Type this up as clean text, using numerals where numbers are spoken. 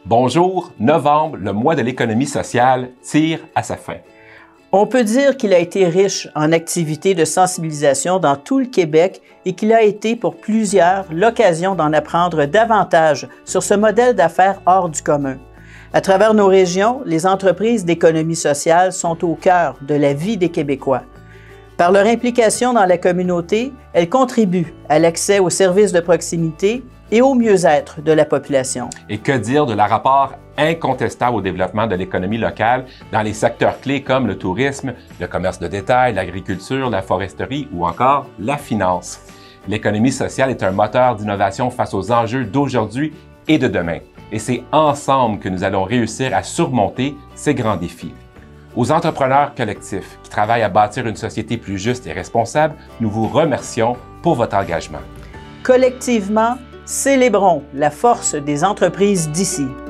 Bonjour, novembre, le mois de l'économie sociale, tire à sa fin. On peut dire qu'il a été riche en activités de sensibilisation dans tout le Québec et qu'il a été pour plusieurs l'occasion d'en apprendre davantage sur ce modèle d'affaires hors du commun. À travers nos régions, les entreprises d'économie sociale sont au cœur de la vie des Québécois. Par leur implication dans la communauté, elles contribuent à l'accès aux services de proximité et au mieux-être de la population. Et que dire de leur rapport incontestable au développement de l'économie locale dans les secteurs clés comme le tourisme, le commerce de détail, l'agriculture, la foresterie ou encore la finance. L'économie sociale est un moteur d'innovation face aux enjeux d'aujourd'hui et de demain. Et c'est ensemble que nous allons réussir à surmonter ces grands défis. Aux entrepreneurs collectifs qui travaillent à bâtir une société plus juste et responsable, nous vous remercions pour votre engagement. Collectivement, célébrons la force des entreprises d'ici.